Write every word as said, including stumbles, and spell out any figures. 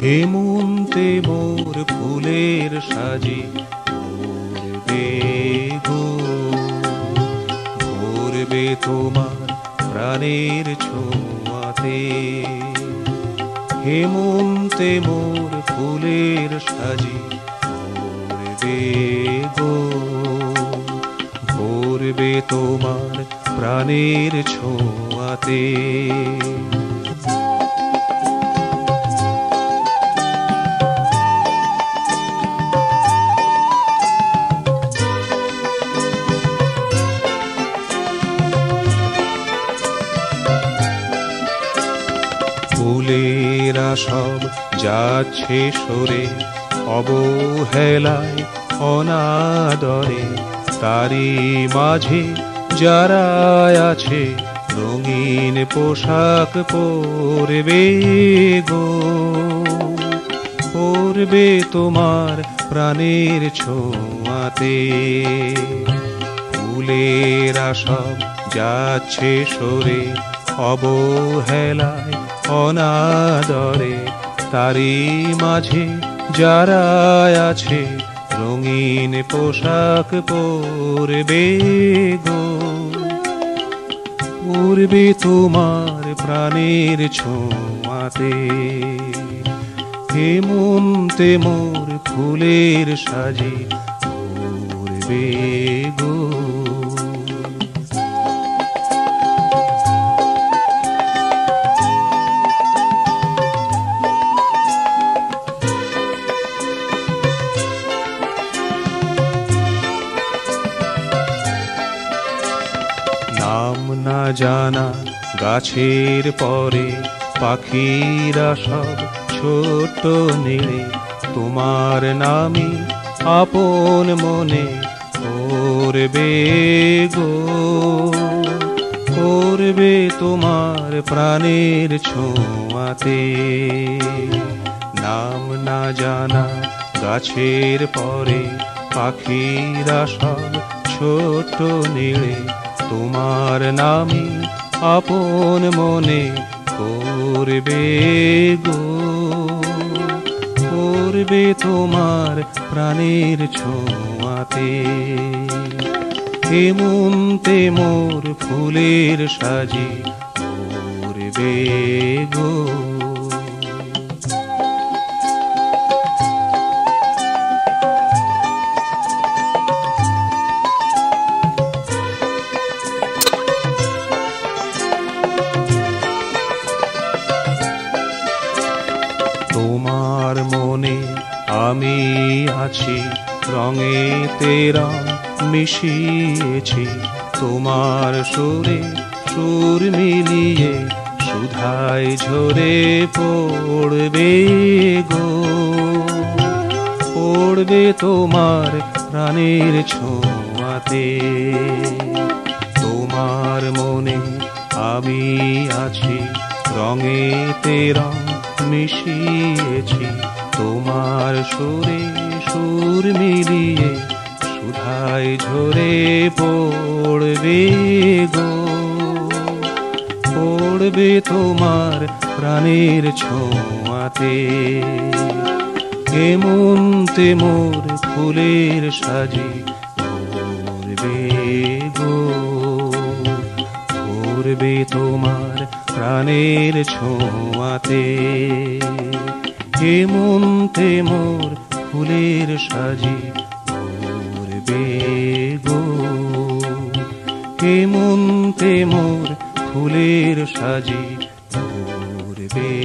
হেমন্তে মোর ফুলের সাজি ভরবে গো, ভরবে তোমার প্রাণের ছোঁয়াতে। হেমন্তে মোর ফুলের সাজি ভরবে গো, ভরবে তোমার প্রাণের ছোঁয়াতে। ফুলেরা সব যাচ্ছে সরে অবহেলায় অনাদরে, তারি মাঝে যারা আছে রঙিন পোশাক পরবে গো, পরবে তোমার প্রাণের ছোঁয়াতে। ফুলেরা সব যাচ্ছে সরে অবহেলায় অনাদরে, তারি মাঝে যারা আছে রঙিন পোশাক পরবে গো, পরবে তোমার প্রাণের ছোঁয়াতে। হেমন্তে মোর ফুলের সাজি ভরবে গো। নাম না জানা গাছের পরে পাখিরা সব ছোট নেড়ে, তোমার নামে আপন মনে করবে গো, করবে তোমার প্রাণের ছোঁয়াতে। নাম না জানা গাছের পরে পাখিরা সব ছোট নেড়ে, তোমার নামে আপন মনে করবে গো, করবে তোমার প্রাণের ছোঁয়াতে। হেমন্তে মোর ফুলের সাজি ভরবে গো। তোমার মনে আমি আছি, রঙেতে রং মিশিয়েছি, তোমার সুরে সুর মিলিয়ে সুধায় ঝরে পড়বে গো, পড়বে তোমার প্রাণের ছোঁয়াতে। তোমার মনে আমি আছি, রঙেতে রং মিশিয়েছি, তোমার সুরে সুর মিলিয়ে সুধায় ঝরে পড়বে গো, পড়বে তোমার প্রাণের ছোঁয়াতে। হেমন্তে মোর ফুলের সাজি ভরবে গো, ভরবে তোমার প্রাণের ছোঁয়াতে। হেমন্তে মোর ফুলের সাজি ভরবে গো, হেমন্তে মোর ফুলের সাজি ভরবে